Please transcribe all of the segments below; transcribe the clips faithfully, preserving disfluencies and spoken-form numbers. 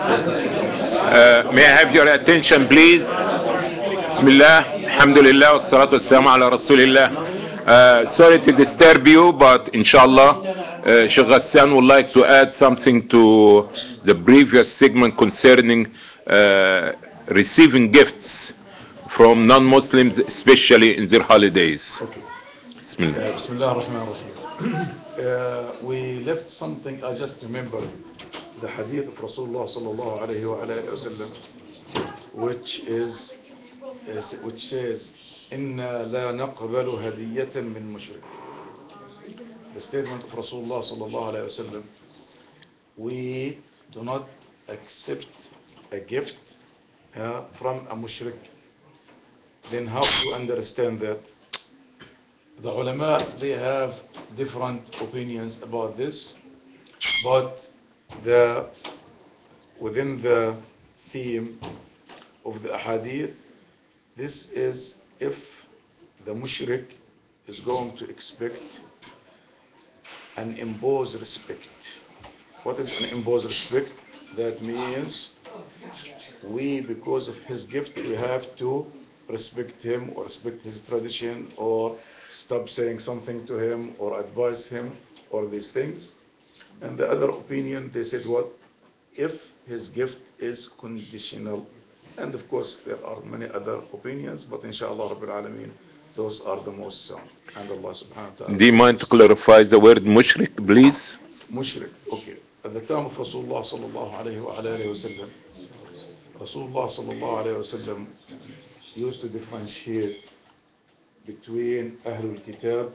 Uh, may I have your attention, please? Bismillah, alhamdulillah, wassalatu wassalamu ala rasulillah. Uh, sorry to disturb you, but inshallah, uh, Sheikh Ghassan would like to add something to the previous segment concerning uh, receiving gifts from non-Muslims, especially in their holidays. Okay. Bismillah. Uh, Bismillah ar-Rahman ar-Rahim. Uh, we left something, I just remember the hadith of Rasulullah sallallahu alayhi wa alayhi wa sallam, which is, is which says, "Inna la naqbalu hadiyatan min mushrik." The statement of Rasulullah sallallahu alayhi wa sallam, we do not accept a gift uh, from a mushrik. Then how do you understand that? The ulama, they have different opinions about this, but the within the theme of the ahadith, this is if the mushrik is going to expect and impose respect. What is an impose respect? That means we, because of his gift, we have to respect him or respect his tradition or stop saying something to him or advise him or these things. And the other opinion, they said what? If his gift is conditional. And of course there are many other opinions, but inshallah Rabbil Alameen, those are the most sound. And Allah subhanahu wa ta'ala. Do you mind to clarify the word mushrik, please? Mushrik, okay. At the time of Rasulullah sallallahu alayhi wa alayhi wa sallam, Rasulullah sallallahu alayhi wa sallam used to differentiate between Ahlul Kitab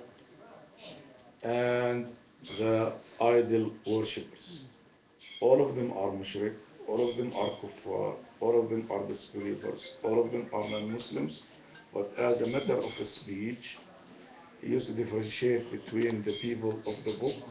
and the idol worshippers. All of them are mushrik, all of them are kuffar, all of them are disbelievers, all of them are non-Muslims, but as a matter of speech, he used to differentiate between the people of the book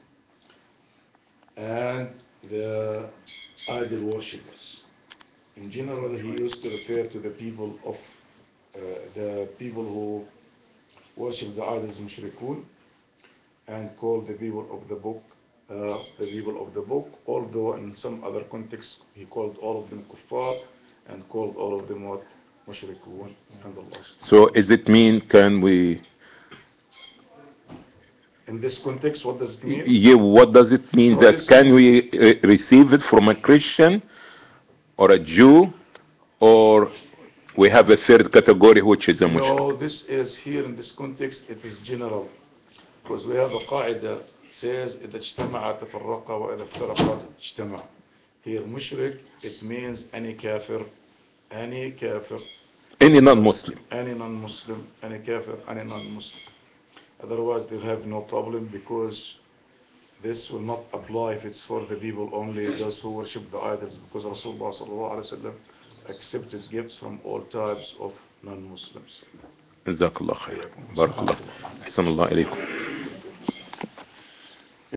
and the idol worshippers. In general, he used to refer to the people of uh, the people who worship the idols mushrikun, and call the people of the book uh, the people of the book, although in some other contexts he called all of them kuffar and called all of them what? Mushrikun. And Allah. So is it mean, can we... In this context, what does it mean? Yeah, what does it mean? No, that listen. Can we uh, receive it from a Christian or a Jew, or we have a third category which is a mushrik? No, this is here in this context, it is general. Because we have a qaida says إذا اجتمع تفرق وإذا افترق اجتمع. Here mushrik, it means any kafir, any kafir, Any non-Muslim. any non-Muslim, any kafir, any non-Muslim. Otherwise they'll have no problem, because this will not apply if it's for the people only, those who worship the idols, because Rasulullah sallallahu alaihi wasallam accepted gifts from all types of non-Muslims. جزاك الله خير. بارك الله. أحسن الله إليكم.